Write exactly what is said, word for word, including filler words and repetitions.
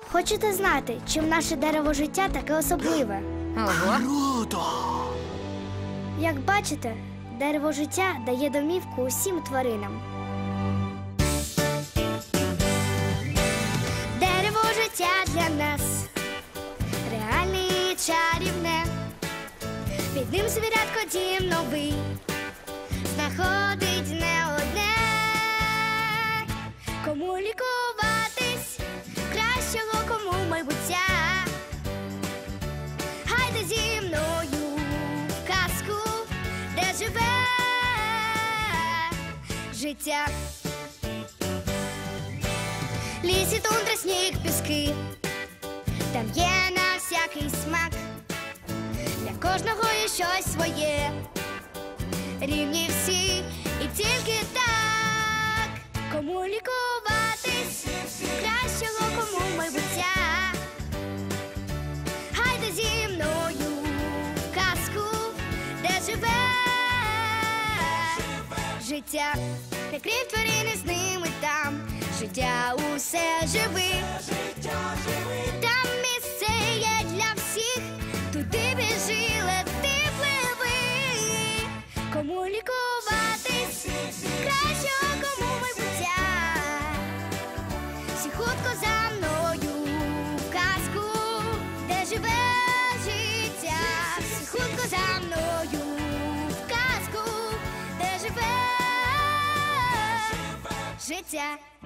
Хочете знати, чим наше дерево життя таке особливе? Ого. Круто! Як бачите, дерево життя дає домівку усім тваринам. Дерево життя для нас реальне і чарівне. Під ним звірятко дім новий знаходить не одне. Кому лікуватись, кращого кому майбуття. Гайде зі мною в казку, де живе життя. Лісі, тундра, сніг, піски, там є на всякий смак. Для кожного є щось своє, рівні всі і тільки так. Кому лікуватись, кращого кому майбуття. Гайде зі мною в казку, де живе життя. Не крім тварини, з ними там життя усе живи. Там місце є для всіх, туди біжи, лети, пливи. Кому лікуватись, кращого кому майбуття. Всі хутко за мною в казку, де живе життя. Всі хутко за мною в казку, де живе життя.